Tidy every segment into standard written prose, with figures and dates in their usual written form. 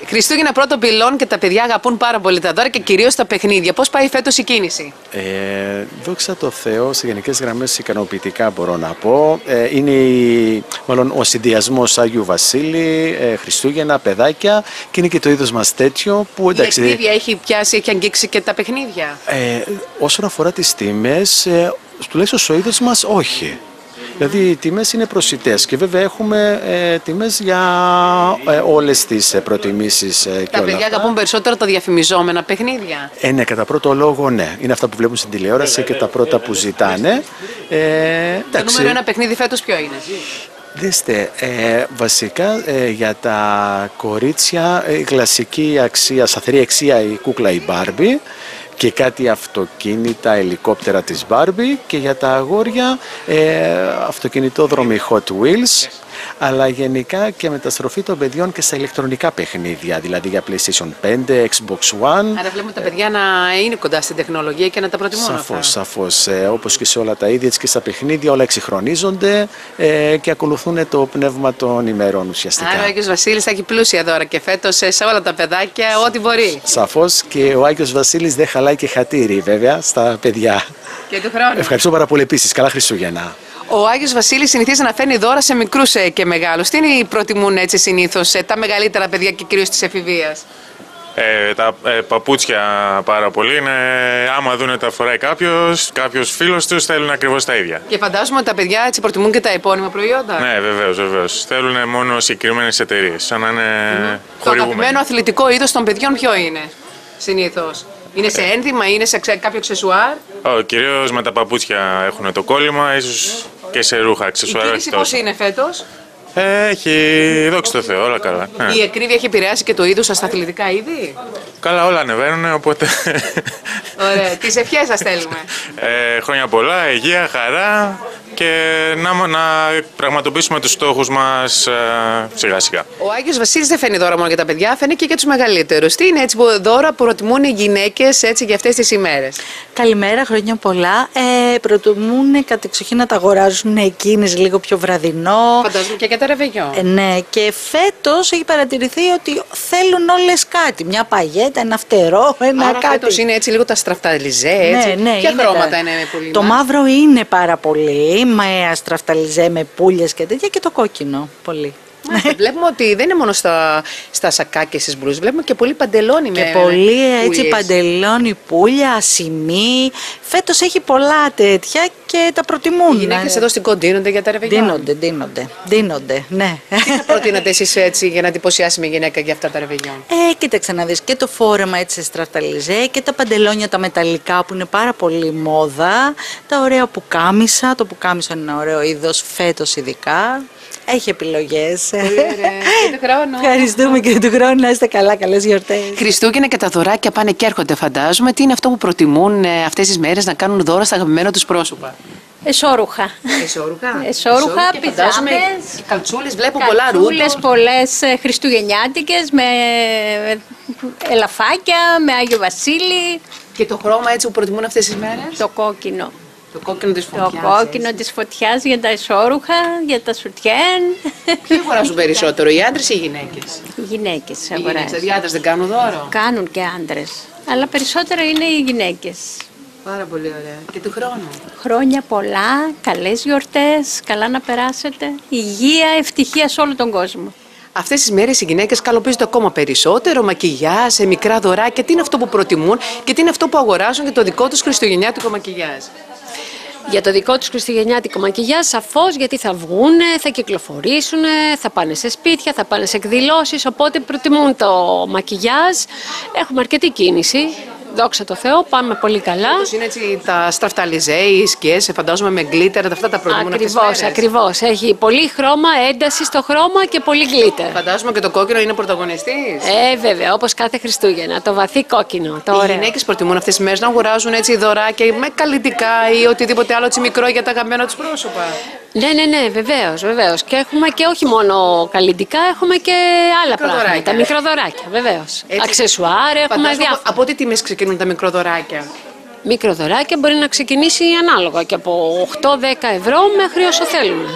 Χριστούγεννα πρώτο πυλών και τα παιδιά αγαπούν πάρα πολύ τα δώρα και κυρίως τα παιχνίδια. Πώς πάει φέτος η κίνηση? Δόξα τω Θεώ, σε γενικές γραμμές ικανοποιητικά μπορώ να πω. Είναι μάλλον ο συνδυασμός Άγιου Βασίλη, Χριστούγεννα, παιδάκια και είναι και το είδος μας τέτοιο που εντάξει. Η ακρίβεια έχει πιάσει, έχει αγγίξει και τα παιχνίδια. Όσον αφορά τις τιμές, τουλάχιστον ο είδος μας όχι. Δηλαδή οι τιμές είναι προσιτές και βέβαια έχουμε τιμές για όλες τις προτιμήσεις. Τα παιδιά αγαπούν περισσότερο τα διαφημιζόμενα παιχνίδια. Ναι, κατά πρώτο λόγο ναι. Είναι αυτά που βλέπουν στην τηλεόραση και τα πρώτα που ζητάνε. Το νούμερο ένα παιχνίδι φέτος ποιο είναι? Δέστε, βασικά για τα κορίτσια η κλασική αξία, σταθερή αξία η κούκλα η Barbie και κάτι αυτοκίνητα, ελικόπτερα της Barbie και για τα αγόρια αυτοκινητόδρομοι Hot Wheels, αλλά γενικά και μεταστροφή των παιδιών και στα ηλεκτρονικά παιχνίδια, δηλαδή για PlayStation 5, Xbox One. Άρα βλέπουμε τα παιδιά να είναι κοντά στην τεχνολογία και να τα προτιμούν. Σαφώς. Όπως και σε όλα τα είδη, έτσι και στα παιχνίδια, όλα εξυγχρονίζονται και ακολουθούν το πνεύμα των ημερών ουσιαστικά. Άρα ο Άγιος Βασίλης θα έχει πλούσια δώρα και φέτος σε όλα τα παιδάκια ό,τι μπορεί. Σαφώς, και ο Άγιος Βασίλης δεν χαλάει και χατήρι βέβαια στα παιδιά. Και του χρόνου. Ευχαριστώ πάρα πολύ επίσης. Καλά Χριστούγεννα. Ο Άγιος Βασίλης συνηθίζει να φέρνει δώρα σε μικρούς και μεγάλους. Τι προτιμούν έτσι συνήθως τα μεγαλύτερα παιδιά και κυρίως της εφηβείας? Τα παπούτσια πάρα πολύ. Άμα δουν τα φοράει κάποιος φίλος τους, θέλουν ακριβώς τα ίδια. Και φαντάζομαι ότι τα παιδιά έτσι προτιμούν και τα επώνυμα προϊόντα. Ναι, βεβαίως. Θέλουν μόνο συγκεκριμένες εταιρείες. Σαν να είναι Το αγαπημένο αθλητικό είδος των παιδιών ποιο είναι συνήθως? Είναι σε ένδυμα, είναι σε κάποιο αξεσουάρ? Κυρίως με τα παπούτσια έχουν το κόλλημα, ίσως και σε ρούχα αξεσουάρ. Η κίνηση πώς είναι φέτος? Έχει, δόξα τω Θεώ, όλα καλά. Η ακρίβεια έχει επηρεάσει και το είδος σας στα αθλητικά είδη? Καλά, όλα ανεβαίνουν, οπότε... Ωραία, τις ευχές σας θέλουμε. Χρόνια πολλά, υγεία, χαρά και να πραγματοποιήσουμε τους στόχους μας σιγά σιγά. Ο Άγιος Βασίλης δεν φέρνει δώρα μόνο για τα παιδιά, φέρνει και για τους μεγαλύτερους. Τι είναι έτσι δώρα που προτιμούν οι γυναίκες έτσι για αυτές τις ημέρες? Καλημέρα, χρόνια πολλά. Προτιμούν κατεξοχήν να τα αγοράζουν εκείνες λίγο πιο βραδινό. Φαντάζομαι και για τα ρεβεγιό. Ναι, και φέτος έχει παρατηρηθεί ότι θέλουν όλες κάτι. Μια παγέτα, ένα φτερό, ένα άρα κάτι. Φέτος είναι έτσι λίγο τα στραφταλιζέ, έτσι. Ναι, Ποια χρώματα είναι πολύ? Το μαύρο είναι πάρα πολύ, με αστραφταλιζέ, με πουλιες και τέτοια, και το κόκκινο πολύ. Βλέπουμε ότι δεν είναι μόνο στα σακάκια και στις μπλούζες, βλέπουμε και πολύ παντελόνι και με πολύ έτσι πουλιές. παντελόνι, πούλια, ασημί. Φέτος έχει πολλά τέτοια και τα προτιμούν. Οι γυναίκες εδώ στην κοντίνονται για τα ρεβεγιό. Δίνονται, ναι. Τι θα προτείνατε εσείς έτσι για να εντυπωσιάσει μια γυναίκα για αυτά τα ρεβεγιό? Κοίταξε να δεις, και το φόρεμα έτσι στραφταλιζέ και τα παντελόνια τα μεταλλικά που είναι πάρα πολύ μόδα. Τα ωραία πουκάμισα, το πουκάμισο είναι ένα ωραίο είδος φέτος ειδικά. Έχει επιλογές. Πολύ ωραία. Και του χρόνου. Ευχαριστούμε και του χρόνου. Να είστε καλά, καλές γιορτές. Χριστούγεννα και τα δωράκια πάνε και έρχονται, φαντάζομαι. Τι είναι αυτό που προτιμούν αυτές τις μέρες να κάνουν δώρα στα αγαπημένα τους πρόσωπα? Εσώρουχα. Εσώρουχα, πιζάμες, καλτσούλες, βλέπω πολλά ρούχα. Καλτσούλες πολλές χριστουγεννιάτικες με ελαφάκια, με Άγιο Βασίλη. Και το χρώμα έτσι που προτιμούν αυτές τις μέρες? Το κόκκινο. Το κόκκινο της φωτιάς. Το κόκκινο της φωτιάς για τα εσώρουχα, για τα σουτιέν. Ποιοι αγοράζουν περισσότερο, οι άντρες ή οι γυναίκες? Οι γυναίκες αγοράζουν. Οι άντρες δεν κάνουν δώρο? Κάνουν και άντρες, αλλά περισσότερο είναι οι γυναίκες. Πάρα πολύ ωραία. Και του χρόνου? Χρόνια πολλά, καλές γιορτές, καλά να περάσετε. Υγεία, ευτυχία σε όλο τον κόσμο. Αυτές τις μέρες οι γυναίκες καλοπίζονται ακόμα περισσότερο, μακιγιάζ, μικρά δωράκια. Τι είναι αυτό που προτιμούν και τι είναι αυτό που αγοράζουν για το δικό τους χριστουγεννιάτικο μακιγιάζ? Για το δικό τους χριστουγεννιάτικο μακιγιάζ, σαφώς, γιατί θα βγούνε, θα κυκλοφορήσουν, θα πάνε σε σπίτια, θα πάνε σε εκδηλώσεις, οπότε προτιμούν το μακιγιάζ. Έχουμε αρκετή κίνηση. Δόξα τω Θεώ, πάμε πολύ καλά. Είναι έτσι τα στραφταλιζέ, οι σκιές, φαντάζομαι με γκλίτερ, αυτά τα προτιμούν αυτές τις μέρες. Ακριβώς. Έχει πολύ χρώμα, ένταση στο χρώμα και πολύ γκλίτερ. Φαντάζομαι και το κόκκινο είναι πρωταγωνιστής. Βέβαια, όπως κάθε Χριστούγεννα, το βαθύ κόκκινο. Οι γυναίκες προτιμούν αυτές τις μέρες να αγοράζουν έτσι δωράκια με καλλιτικά ή οτιδήποτε άλλο έτσι μικρό για τα αγαπημένα τους πρόσωπα. Ναι, βεβαίως. Και έχουμε και όχι μόνο καλλιτικά, έχουμε και άλλα πράγματα. Μικροδωράκια, βεβαίως. Αξεσουάρ, έχουμε διάφορα. Από τι τιμές ξεκινούν τα μικροδωράκια? Μικροδωράκια μπορεί να ξεκινήσει ανάλογα και από 8-10 ευρώ μέχρι όσο θέλουμε.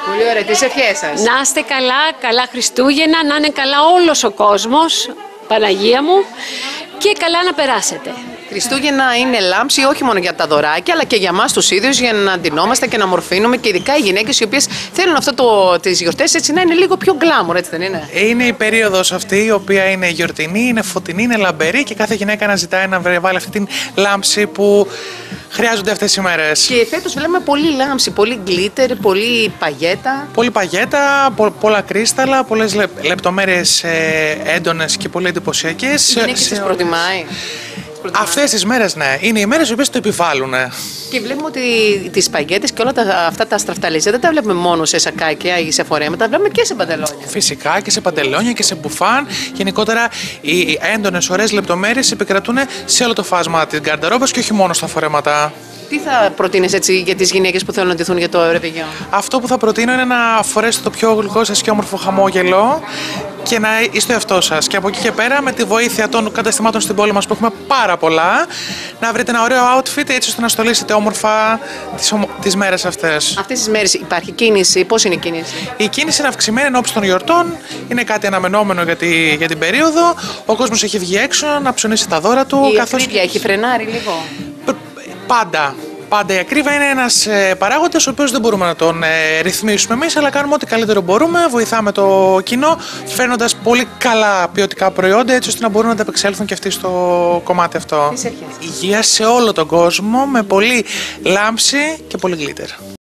Πολύ ωραία, τις ευχές σας. Να είστε καλά, καλά Χριστούγεννα, να είναι καλά όλος ο κόσμος, Παναγία μου, και καλά να περάσετε. Χριστούγεννα είναι λάμψη όχι μόνο για τα δωράκια, αλλά και για εμάς τους ίδιους, για να ντυνόμαστε και να μορφύνουμε, και ειδικά οι γυναίκες οι οποίες θέλουν τις γιορτές έτσι να είναι λίγο πιο γκλάμουρ, έτσι δεν είναι? Είναι η περίοδος αυτή η οποία είναι γιορτινή, είναι φωτεινή, είναι λαμπερή και κάθε γυναίκα να ζητάει να βάλει αυτή την λάμψη που χρειάζονται αυτές οι μέρες. Και φέτος βλέπουμε πολύ λάμψη, πολύ γκλίτερ, πολύ παγέτα. Πολύ παγέτα, πολλά κρίσταλα, πολλές λεπτομέρειες έντονες και πολύ εντυπωσιακές. Η γυναίκες τις προτιμάει. Αυτές τις μέρες, ναι, είναι οι μέρες οι οποίες το επιβάλλουν. Και βλέπουμε ότι τις παγέτες και όλα αυτά τα στραφταλίζα δεν τα βλέπουμε μόνο σε σακάκια ή σε φορέματα, τα βλέπουμε και σε παντελόνια. Φυσικά και σε παντελόνια και σε μπουφάν. Γενικότερα οι έντονες ωραίες λεπτομέρειες επικρατούν σε όλο το φάσμα της γκαρντερόμπας και όχι μόνο στα φορέματα. Τι θα προτείνεις έτσι για τις γυναίκες που θέλουν να ντυθούν για το ρεβεγιόν? Αυτό που θα προτείνω είναι να φορέσετε το πιο γλυκό σας και όμορφο χαμόγελο και να είστε ο εαυτός σας. Και από εκεί και πέρα, με τη βοήθεια των καταστημάτων στην πόλη μας που έχουμε πάρα πολλά, να βρείτε ένα ωραίο outfit έτσι ώστε να στολίσετε όμορφα τις μέρες αυτές. Αυτές τις μέρες υπάρχει κίνηση, πώς είναι η κίνηση? Η κίνηση είναι αυξημένη εν ώψη των γιορτών, είναι κάτι αναμενόμενο για την περίοδο. Ο κόσμος έχει βγει έξω να ψωνίσει τα δώρα του. Η ακρίβεια έχει φρενάρει λίγο? Πάντα. Πάντα η ακρίβεια είναι ένας παράγοντας ο οποίος δεν μπορούμε να τον ρυθμίσουμε εμείς, αλλά κάνουμε ό,τι καλύτερο μπορούμε, βοηθάμε το κοινό, φέρνοντας πολύ καλά ποιοτικά προϊόντα έτσι ώστε να μπορούν να ανταπεξέλθουν και αυτοί στο κομμάτι αυτό. Τις ευχές. Υγεία σε όλο τον κόσμο, με πολύ λάμψη και πολύ γκλίτερ.